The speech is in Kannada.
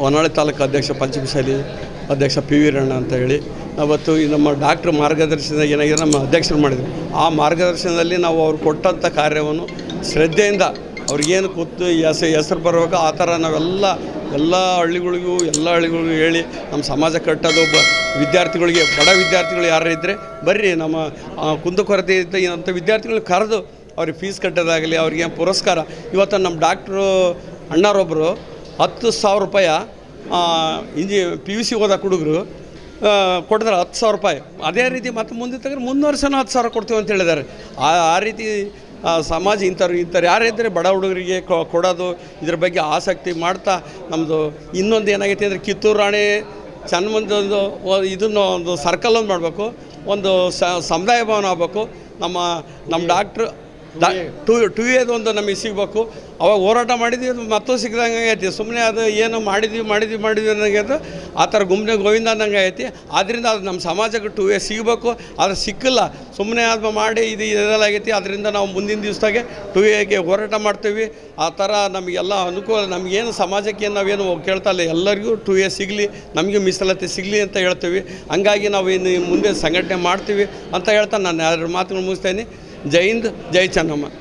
ಹೊನ್ನಾಳಿ ತಾಲೂಕು ಅಧ್ಯಕ್ಷ ಪಂಚಮಸಾಲಿ ಅಧ್ಯಕ್ಷ ಪಿ ವೀರಣ್ಣ ಅಂತ ಹೇಳಿ ಅವತ್ತು ನಮ್ಮ ಡಾಕ್ಟ್ರ್ ಮಾರ್ಗದರ್ಶನದಾಗ ಏನಾಗಿದೆ ನಮ್ಮ ಅಧ್ಯಕ್ಷರು ಮಾಡಿದ್ರು. ಆ ಮಾರ್ಗದರ್ಶನದಲ್ಲಿ ನಾವು ಅವ್ರು ಕೊಟ್ಟಂಥ ಕಾರ್ಯವನ್ನು ಶ್ರದ್ಧೆಯಿಂದ ಅವ್ರಿಗೇನು ಕೂತು ಹೆಸರು ಬರಬೇಕು ಆ ಥರ ಎಲ್ಲ ಹಳ್ಳಿಗಳಿಗೂ ಹೇಳಿ ನಮ್ಮ ಸಮಾಜ ಕಟ್ಟೋದು. ವಿದ್ಯಾರ್ಥಿಗಳಿಗೆ ಬಡ ವಿದ್ಯಾರ್ಥಿಗಳು ಯಾರು ಇದ್ದರೆ ಬರ್ರಿ, ನಮ್ಮ ಕುಂದುಕೊರತೆ ಇದ್ದಂಥ ವಿದ್ಯಾರ್ಥಿಗಳು ಕರೆದು ಅವ್ರಿಗೆ ಫೀಸ್ ಕಟ್ಟೋದಾಗಲಿ, ಅವ್ರಿಗೆ ಪುರಸ್ಕಾರ. ಇವತ್ತು ನಮ್ಮ ಡಾಕ್ಟ್ರು ಅಣ್ಣರೊಬ್ಬರು 10,000 ರೂಪಾಯಿ PUC ಓದೋ ಹುಡುಗರು ಕೊಟ್ಟಿದ್ದಾರೆ 10,000 ರೂಪಾಯಿ. ಅದೇ ರೀತಿ ಮತ್ತು ಮುಂದೆ ತೆಗೆದ್ರೆ 3 ವರ್ಷನೂ 10,000 ಕೊಡ್ತೀವಿ ಅಂತ ಹೇಳಿದ್ದಾರೆ. ಆ ರೀತಿ ಸಮಾಜ ಇಂಥವ್ರು ಯಾರಿದ್ದರೆ ಬಡ ಹುಡುಗರಿಗೆ ಕೊಡೋದು, ಇದ್ರ ಬಗ್ಗೆ ಆಸಕ್ತಿ ಮಾಡ್ತಾ ನಮ್ಮದು ಇನ್ನೊಂದು ಏನಾಗೈತೆ ಅಂದರೆ ಕಿತ್ತೂರು ರಾಣಿ ಚೆನ್ನಮ್ಮಂದೊಂದು ಒಂದು ಸರ್ಕಲ್ ಒಂದು ಮಾಡಬೇಕು, ಒಂದು ಸಮುದಾಯ ಭವನ ಆಗಬೇಕು. ನಮ್ಮ ಡಾಕ್ಟ್ರು 2A ನಮಗೆ ಸಿಗಬೇಕು. ಅವಾಗ ಹೋರಾಟ ಮಾಡಿದ್ವಿ, ಮತ್ತೂ ಸಿಗ್ದಂಗೆ ಐತಿ. ಸುಮ್ಮನೆ ಅದು ಏನು ಮಾಡಿದ್ವಿ ಅನ್ನಂಗೆ ಅದು ಆ ಥರ ಗುಮ್ಮನೆ ಗೋವಿಂದ ಅನ್ನಂಗೆ ಐತಿ. ಆದ್ದರಿಂದ ಅದು ನಮ್ಮ ಸಮಾಜಕ್ಕೆ 2A ಸಿಗಬೇಕು. ಆದರೆ ಸಿಕ್ಕಿಲ್ಲ, ಸುಮ್ಮನೆ ಅದು ಮಾಡಿ ಇದೆಲ್ಲ ಆಗೈತಿ. ಅದರಿಂದ ನಾವು ಮುಂದಿನ ದಿವಸದಾಗೆ 2Aಗೆ ಹೋರಾಟ ಮಾಡ್ತೀವಿ. ಆ ಥರ ನಮಗೆಲ್ಲ ಅನುಕೂಲ, ನಮಗೇನು ಸಮಾಜಕ್ಕೆ ನಾವೇನು ಕೇಳ್ತಾ ಇಲ್ಲ, ಎಲ್ಲರಿಗೂ 2A ಸಿಗಲಿ, ನಮಗೆ ಮೀಸಲಾತಿ ಸಿಗಲಿ ಅಂತ ಹೇಳ್ತೀವಿ. ಹಂಗಾಗಿ ನಾವು ಇನ್ನು ಮುಂದೆ ಸಂಘಟನೆ ಮಾಡ್ತೀವಿ ಅಂತ ಹೇಳ್ತಾ ನಾನು 2 ಮಾತುಗಳು ಮುಗಿಸ್ತೇನೆ. ಜೈ ಹಿಂದ್, ಜೈ ಚೆನ್ನಮ್ಮ.